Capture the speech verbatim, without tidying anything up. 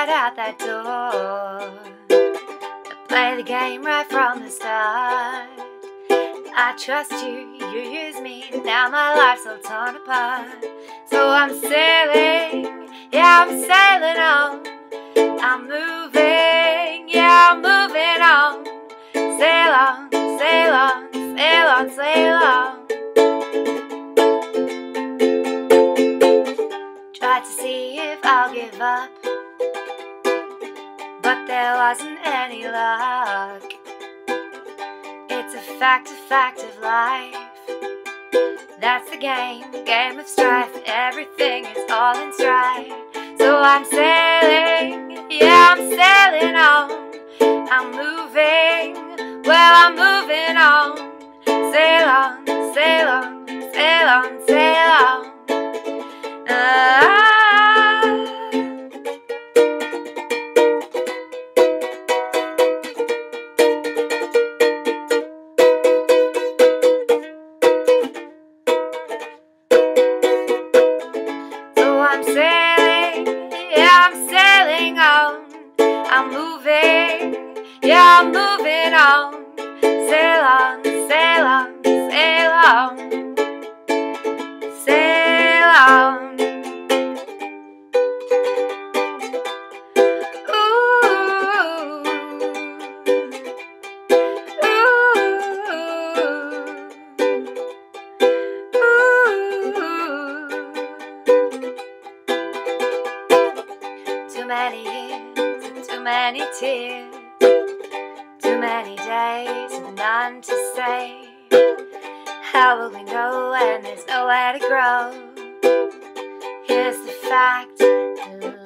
right out that door. I play the game right from the start. I trust you, you use me, now my life's all torn apart. So I'm sailing, yeah, I'm sailing on. I'm moving, yeah, I'm moving on. Sail on, sail on, sail on, sail on. Tried to see if I'll give up, but there wasn't any luck. It's a fact, a fact of life. That's the game, game of strife. Everything is all in stride. So I'm sailing, yeah, I'm sailing on. I'm moving, well, I'm moving on. Sail on, sail on, sail on, sail on. Ah. I'm sailing, yeah, I'm sailing on. I'm moving, yeah, I'm moving on. Sail on, sail on, sail on, sail on. Ooh, Too many years, too many tears, too many days, and none to say. How will we know when there's nowhere to grow? Here's the fact,